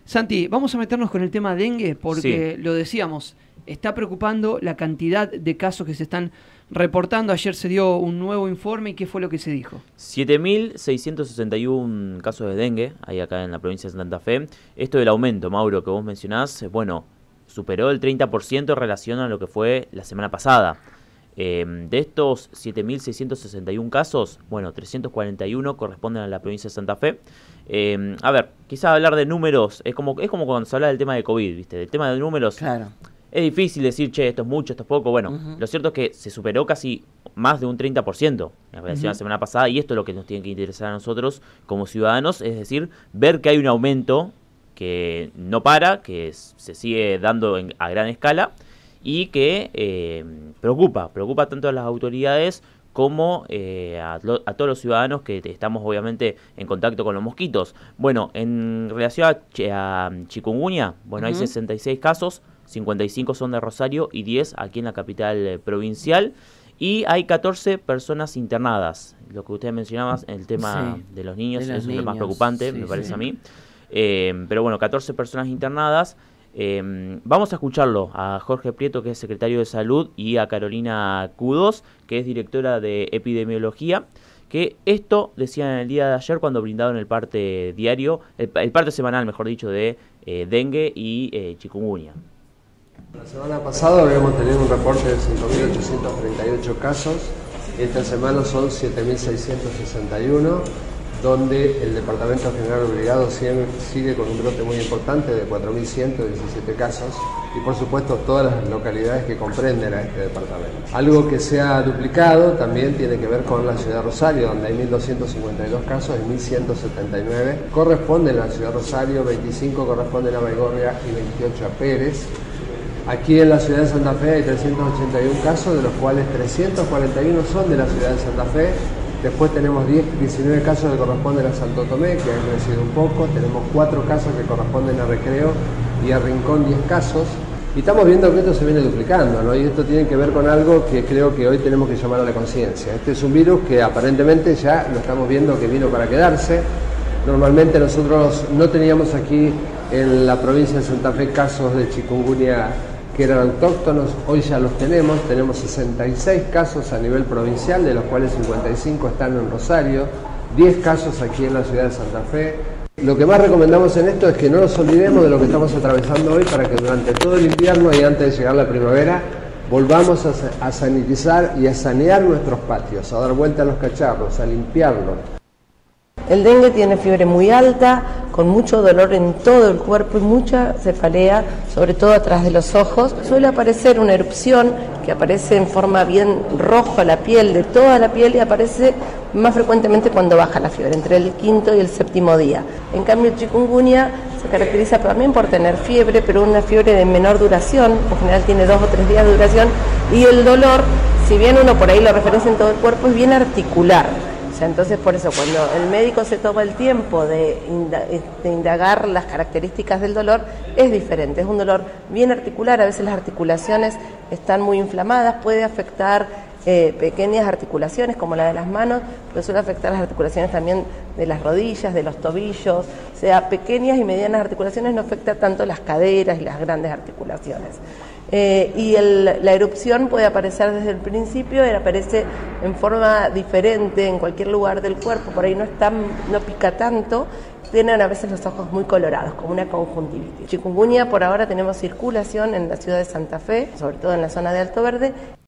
Santi, vamos a meternos con el tema dengue porque Sí. lo decíamos, está preocupando la cantidad de casos que se están reportando. Ayer se dio un nuevo informe y ¿qué fue lo que se dijo? 7.661 casos de dengue hay acá en la provincia de Santa Fe. Esto del aumento, Mauro, que vos mencionás, bueno, superó el 30% en relación a lo que fue la semana pasada. De estos 7.661 casos, bueno, 341 corresponden a la provincia de Santa Fe. A ver, quizás hablar de números es como cuando se habla del tema de COVID, ¿viste? Del tema de números. Claro. Es difícil decir, che, esto es mucho, esto es poco. Bueno, lo cierto es que se superó casi más de un 30% en relación a la semana pasada, y esto es lo que nos tiene que interesar a nosotros como ciudadanos, es decir, ver que hay un aumento que no para, que se sigue dando a gran escala y que preocupa tanto a las autoridades como a todos los ciudadanos que estamos obviamente en contacto con los mosquitos. Bueno, en relación a chikungunya, bueno, hay 66 casos, 55 son de Rosario y 10 aquí en la capital provincial. Y hay 14 personas internadas. Lo que usted mencionaba, el tema de los niños, eso es lo más preocupante, me parece a mí. Pero bueno, 14 personas internadas. Vamos a escucharlo a Jorge Prieto, que es secretario de Salud, y a Carolina Kudos, que es directora de Epidemiología, que esto decían en el día de ayer cuando brindaron el parte diario, el parte semanal, mejor dicho, de dengue y chikungunya. La semana pasada habíamos tenido un reporte de 5.838 casos, esta semana son 7.661, donde el Departamento General Obligado sigue con un brote muy importante de 4.117 casos y por supuesto todas las localidades que comprenden a este departamento. Algo que se ha duplicado también tiene que ver con la ciudad de Rosario, donde hay 1.252 casos y 1.179 corresponden a la ciudad de Rosario, 25 corresponden a Baigorria y 28 a Pérez. Aquí en la ciudad de Santa Fe hay 381 casos, de los cuales 341 son de la ciudad de Santa Fe. Después tenemos 19 casos que corresponden a Santo Tomé, que han crecido un poco. Tenemos 4 casos que corresponden a Recreo y a Rincón 10 casos. Y estamos viendo que esto se viene duplicando, ¿no? Y esto tiene que ver con algo que creo que hoy tenemos que llamar a la conciencia. Este es un virus que aparentemente ya lo estamos viendo que vino para quedarse. Normalmente nosotros no teníamos aquí en la provincia de Santa Fe casos de chikungunya que eran autóctonos, hoy ya los tenemos 66 casos a nivel provincial, de los cuales 55 están en Rosario, 10 casos aquí en la ciudad de Santa Fe. Lo que más recomendamos en esto es que no nos olvidemos de lo que estamos atravesando hoy para que durante todo el invierno y antes de llegar la primavera volvamos a sanitizar y a sanear nuestros patios, a dar vuelta a los cacharros, a limpiarlos. El dengue tiene fiebre muy alta, con mucho dolor en todo el cuerpo y mucha cefalea, sobre todo atrás de los ojos. Suele aparecer una erupción que aparece en forma bien roja la piel, de toda la piel, y aparece más frecuentemente cuando baja la fiebre, entre el quinto y el séptimo día. En cambio, el chikungunya se caracteriza también por tener fiebre, pero una fiebre de menor duración, en general tiene 2 o 3 días de duración, y el dolor, si bien uno por ahí lo referencia en todo el cuerpo, es bien articular. Entonces, por eso, cuando el médico se toma el tiempo de indagar las características del dolor, es diferente, es un dolor bien articular. A veces las articulaciones están muy inflamadas, puede afectar pequeñas articulaciones como la de las manos, pero suele afectar las articulaciones también de las rodillas, de los tobillos. O sea, pequeñas y medianas articulaciones, no afecta tanto las caderas y las grandes articulaciones. La erupción puede aparecer desde el principio, aparece en forma diferente en cualquier lugar del cuerpo, por ahí no pica tanto, tienen a veces los ojos muy colorados, como una conjuntivitis. Chikungunya, por ahora tenemos circulación en la ciudad de Santa Fe, sobre todo en la zona de Alto Verde.